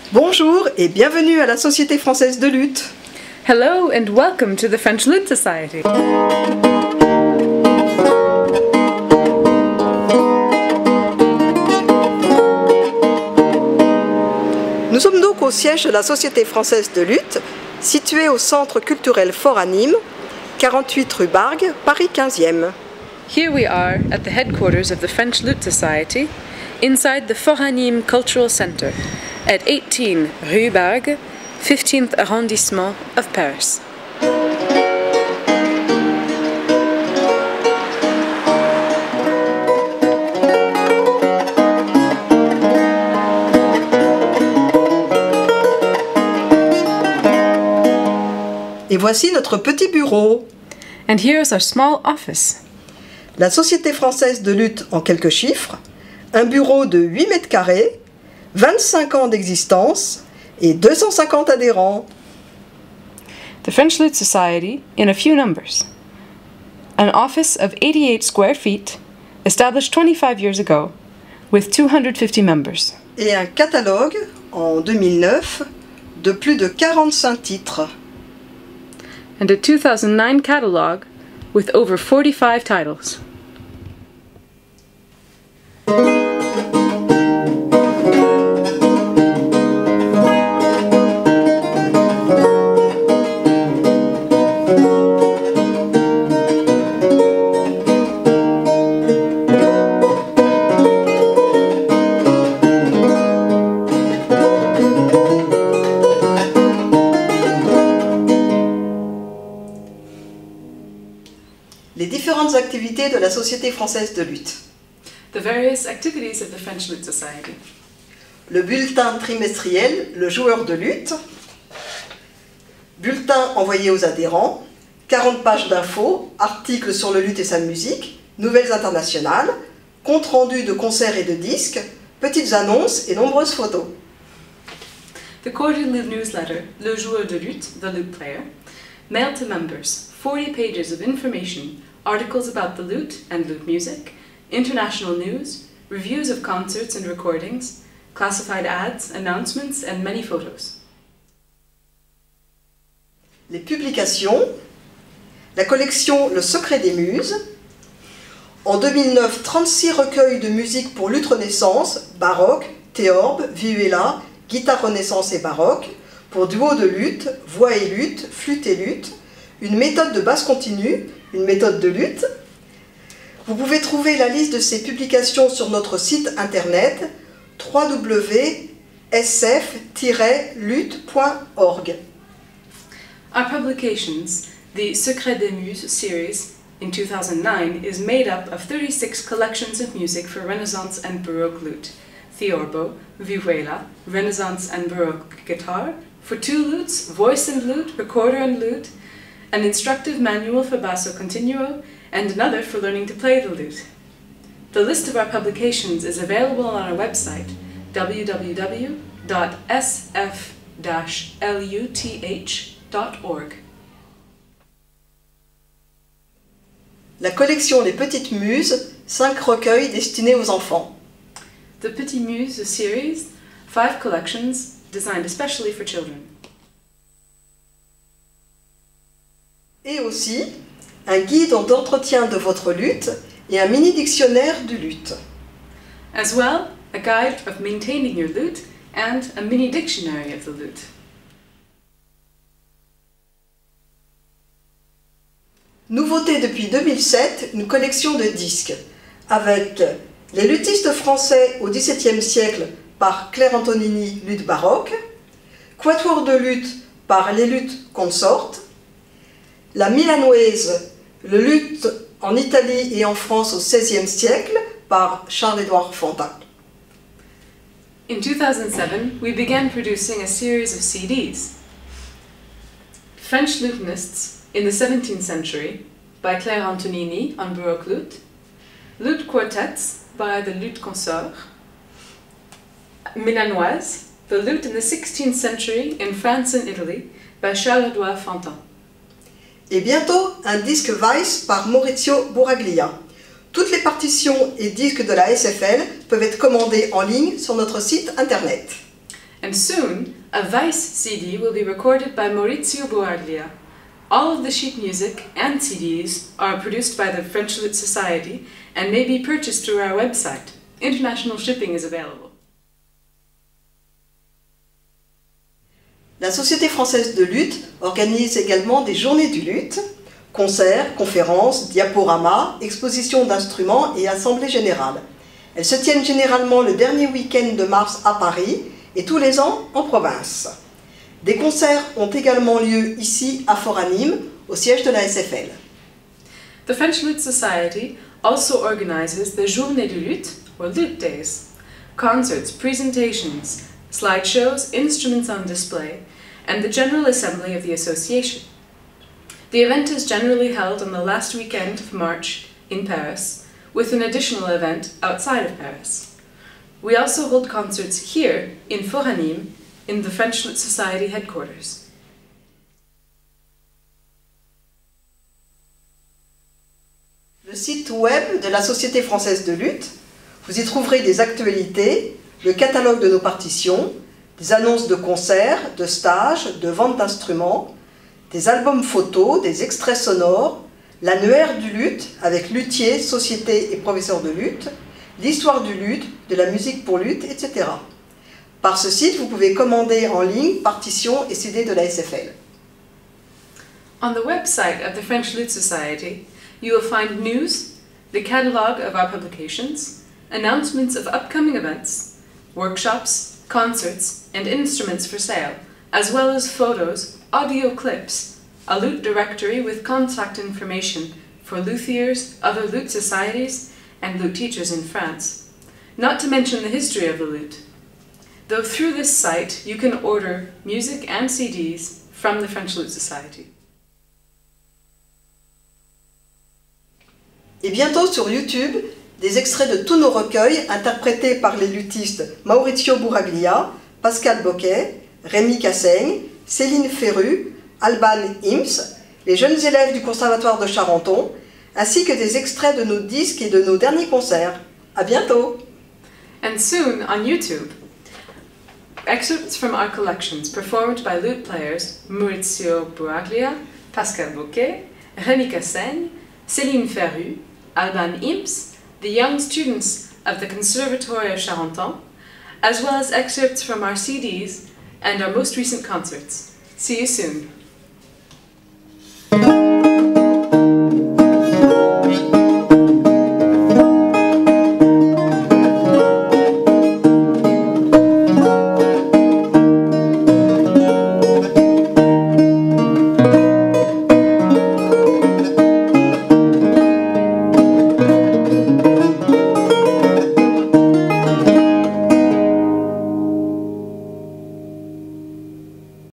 Bonjour et bienvenue à la Société française de luth. Hello and welcome to the French Lute Society. Nous sommes donc au siège de la Société française de luth, situé au Centre culturel Fort à Nîmes, 48 rue Bargue, Paris 15e. Here we are at the headquarters of the French Lute Society, inside the Fort à Nîmes Cultural Center, at 18 rue Bargue, 15th arrondissement of Paris. Et voici notre petit bureau. And here is our small office. La Société française de luth en quelques chiffres, un bureau de 8 mètres carrés, 25 ans d'existence et 250 adhérents. The French Lute Society in a few numbers. An office of 88 square feet, established 25 years ago, with 250 members. Et un catalogue, en 2009, de plus de 45 titres. And a 2009 catalog with over 45 titles. Les différentes activités de la Société française de luth. The various activities of the French Lute Society. Le bulletin trimestriel, le joueur de luth. Bulletin envoyé aux adhérents. 40 pages d'infos, articles sur le luth et sa musique, nouvelles internationales, compte rendu de concerts et de disques, petites annonces et nombreuses photos. The quarterly newsletter, Le Joueur de Lutte, The Lute Player, mailed to members, 40 pages of information, articles about the lute and lute music, international news, reviews of concerts and recordings, classified ads, announcements, and many photos. Les publications, la collection Le Secret des Muses. En 2009, 36 recueils de musique pour luth renaissance, baroque, théorbe, vihuela, guitare renaissance et baroque, pour duo de luth, voix et luth, flûte et luth, une méthode de basse continue, une méthode de luth. Vous pouvez trouver la liste de ces publications sur notre site internet www.sf-luth.org. Our publications, the Secret des Muses series in 2009, is made up of 36 collections of music for Renaissance and Baroque lute, theorbo, vihuela, Renaissance and Baroque guitar, for two lutes, voice and lute, recorder and lute, an instructive manual for basso continuo, and another for learning to play the lute. The list of our publications is available on our website, www.sf-luth.org. La collection Les Petites Muses, 5 recueils destinés aux enfants. The Petit Muse series, 5 collections designed especially for children. Et aussi un guide d'entretien de votre luth et un mini-dictionnaire du luth. As well, a guide of maintaining your lute and a mini dictionary of the lute. Nouveauté depuis 2007, une collection de disques avec les luthistes français au XVIIe siècle par Claire Antonini, luth baroque, quatuor de luth par les luth consortes, la milanoise, le luth en Italie et en France au XVIe siècle par Charles-Édouard Fantin. In 2007, we began producing a series of CDs. French lutenists in the 17th century by Claire Antonini on Baroque lute, lute quartets by the lute consort, milanoise, the lute in the 16th century in France and Italy by Charles-Édouard Fantin. Et bientôt, un disque Weiss par Maurizio Buraglia. Toutes les partitions et disques de la SFL peuvent être commandés en ligne sur notre site internet. And soon, a Vice CD will be recorded by Maurizio Buaglia. All of the sheet music and CDs are produced by the French Lute Society and may be purchased through our website. International shipping is available. La Société française de luth organise également des journées du luth, concerts, conférences, diaporamas, expositions d'instruments et assemblées générales. Elles se tiennent généralement le dernier week-end de mars à Paris et tous les ans en province. Des concerts ont également lieu ici à Fort-à-Nîmes, au siège de la SFL. The French Lute Society also organizes the Journée du Luth, or Lute Days, concerts, presentations, slideshows, instruments on display, and the General Assembly of the Association. The event is generally held on the last weekend of March in Paris, with an additional event outside of Paris. We also hold concerts here in Fort-à-Nîmes, in the French Lute Society headquarters. Le site web de la Société française de luth, vous y trouverez des actualités, le catalogue de nos partitions, des annonces de concerts, de stages, de ventes d'instruments, des albums photos, des extraits sonores, l'annuaire du luth avec luthiers, sociétés et professeurs de luth, l'histoire du luth, de la musique pour luth, etc. Par ce site, vous pouvez commander en ligne partitions et CD de la SFL. On the website of the French Lute Society, you will find news, the catalogue of our publications, announcements of upcoming events, workshops, concerts, and instruments for sale, as well as photos, audio clips, a lute directory with contact information for luthiers, other lute societies, and lute teachers in France, not to mention the history of the lute. Though through this site you can order music and CDs from the French Lute Society. Et bientôt sur YouTube, des extraits de tous nos recueils interprétés par les luthistes Maurizio Buraglia, Pascal Boquet, Rémi Cassaigne, Céline Ferru, Alban Ims, les jeunes élèves du Conservatoire de Charenton, ainsi que des extraits de nos disques et de nos derniers concerts. À bientôt! And soon on YouTube, excerpts from our collections performed by lute players Maurizio Buraglia, Pascal Boquet, Rémi Cassaigne, Céline Ferru, Alban Ims, the young students of the Conservatoire of Charenton, as well as excerpts from our CDs and our most recent concerts. See you soon!